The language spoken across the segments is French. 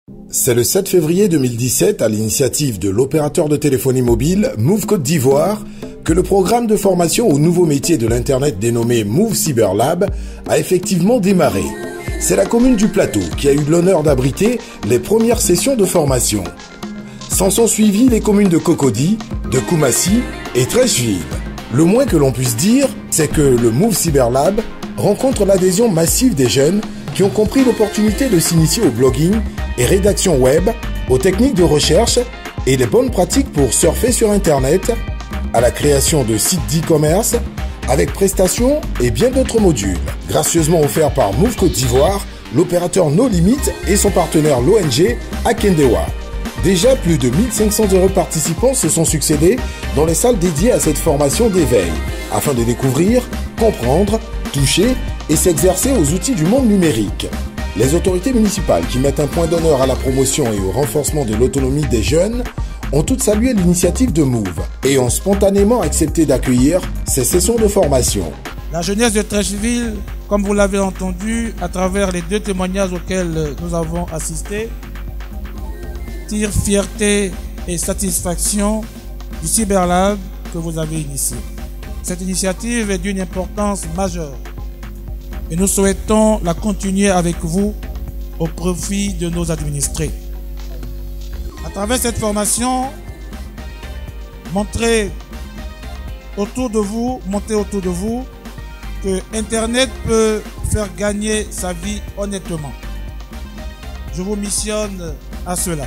C'est le 7 février 2017, à l'initiative de l'opérateur de téléphonie mobile Move Côte d'Ivoire, que le programme de formation aux nouveaux métiers de l'Internet dénommé Move Cyber Lab a effectivement démarré. C'est la commune du Plateau qui a eu l'honneur d'abriter les premières sessions de formation. S'en sont suivies les communes de Cocody, de Koumassi et Treichville. Le moins que l'on puisse dire, c'est que le Move Cyber Lab rencontre l'adhésion massive des jeunes qui ont compris l'opportunité de s'initier au blogging et rédaction web, aux techniques de recherche et les bonnes pratiques pour surfer sur Internet, à la création de sites d'e-commerce, avec prestations et bien d'autres modules. Gracieusement offert par Move Côte d'Ivoire, l'opérateur No Limit et son partenaire l'ONG Akendewa. Déjà, plus de 1500 heureux participants se sont succédés dans les salles dédiées à cette formation d'éveil, afin de découvrir, comprendre, toucher et s'exercer aux outils du monde numérique. Les autorités municipales qui mettent un point d'honneur à la promotion et au renforcement de l'autonomie des jeunes ont toutes salué l'initiative de Move et ont spontanément accepté d'accueillir ces sessions de formation. La jeunesse de Treichville, comme vous l'avez entendu à travers les deux témoignages auxquels nous avons assisté, tire fierté et satisfaction du Cyberlab que vous avez initié. Cette initiative est d'une importance majeure et nous souhaitons la continuer avec vous au profit de nos administrés. À travers cette formation, montrer autour de vous que Internet peut faire gagner sa vie honnêtement. Je vous missionne à cela.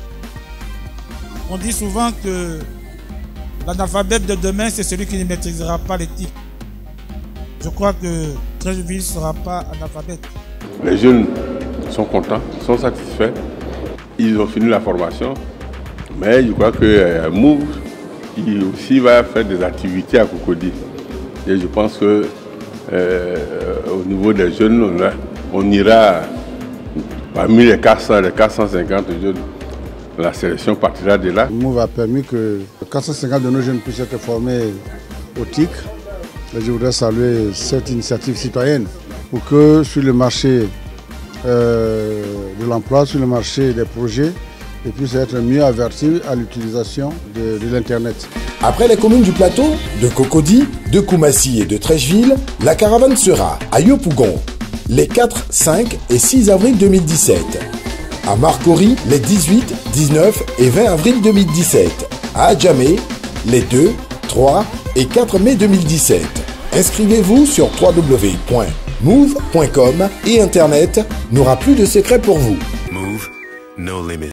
On dit souvent que l'analphabète de demain, c'est celui qui ne maîtrisera pas l'éthique. Je crois que Treichville ne sera pas analphabète. Les jeunes sont contents, sont satisfaits. Ils ont fini la formation. Mais je crois que Move il aussi va faire des activités à Cocody. Et je pense que au niveau des jeunes, on ira parmi les 450 jeunes. La sélection partira de là. Move a permis que 450 de nos jeunes puissent être formés au TIC. Et je voudrais saluer cette initiative citoyenne pour que sur le marché de l'emploi, sur le marché des projets, ils puissent être mieux avertis à l'utilisation de l'Internet. Après les communes du Plateau, de Cocody, de Koumassi et de Treichville, la caravane sera à Yopougon les 4, 5 et 6 avril 2017. À Marcory les 18, 19 et 20 avril 2017. À Adjamé les 2, 3 et 4 mai 2017. Inscrivez-vous sur www.move.com et Internet n'aura plus de secret pour vous. Move, no limit.